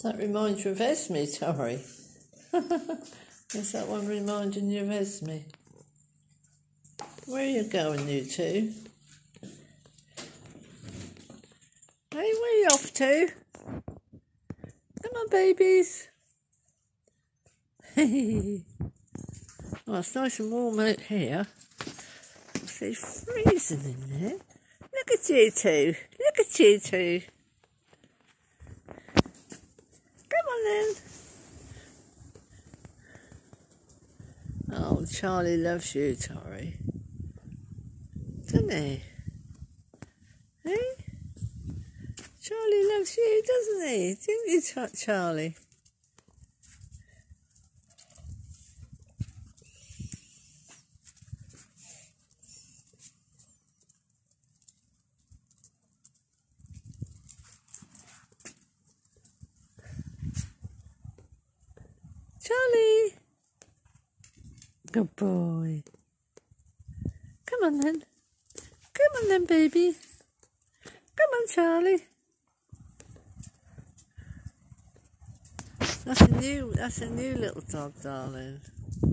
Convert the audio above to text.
That reminds you of Esme, Tori. Is that one reminding you of Esme? Where are you going, you two? Hey, where are you off to? Come on, babies. Well, it's nice and warm out here. It's freezing in there. Look at you two. Look at you two. Come on then. Oh, Charlie loves you, Tori. Doesn't he? Hey? Charlie loves you, doesn't he? Didn't you, Charlie? Charlie! Good boy. Come on then. Come on then, baby. Come on, Charlie. That's a new little dog, darling.